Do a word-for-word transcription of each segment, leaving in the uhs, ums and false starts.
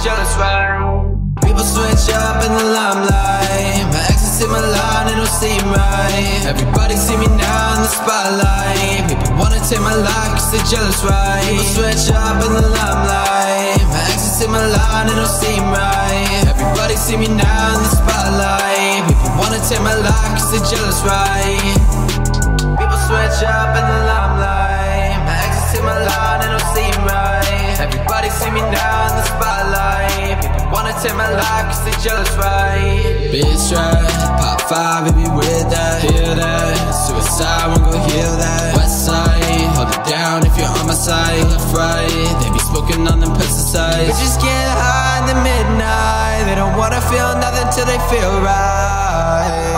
jealous, right? People switch up in the limelight. My exes in my line, it don't seem right. Everybody see me now in the spotlight. People wanna take my life cause they're jealous, right? People switch up in the limelight. My exes in my line, it don't seem right. Everybody see me now in the spotlight. People wanna take my life cause they're jealous, right? People switch up in the limelight. My exes in my line, it don't seem right. Everybody see me now in the spotlight. People wanna take my life cause they jealous, right? Bitch, right, pop five, baby, with that. Hear that, suicide, won't go heal that. West side, hold it down if you're on my side. Left, right, they be smoking on them pesticides. Bitches get high in the midnight. They don't wanna feel nothing till they feel right.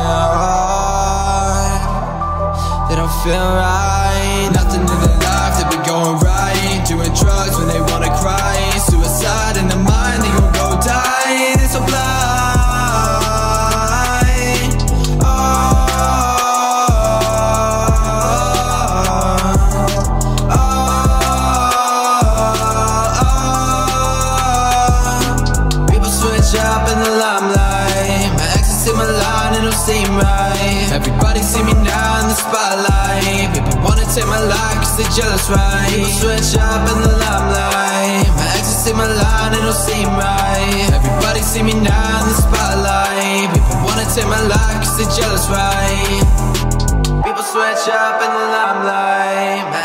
They don't feel right. Nothing in their life, they be going right. Doing drugs when they wanna cry. Suicide in the mind, they gon' go die. They so blind. Oh, oh, oh. People switch up in the limelight. My exes in my line, it don't seem right. Everybody see me now in the spotlight. People wanna take my life cause they jealous, right? People switch up in the limelight. My exes in my line, it don't seem right. Everybody see me now in the spotlight. People wanna take my life cause they jealous, right? People switch up in the limelight. My